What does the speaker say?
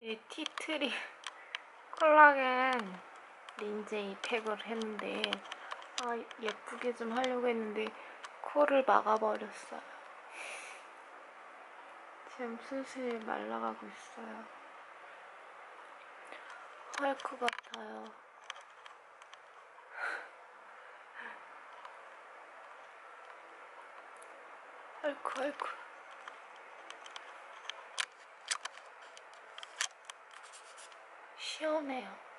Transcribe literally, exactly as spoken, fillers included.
이 티트리 콜라겐 린제이 팩을 했는데 아 예쁘게 좀 하려고 했는데 코를 막아버렸어요. 지금 슬슬 말라가고 있어요. 헐크 같아요. 헐크 헐크. 시원해요.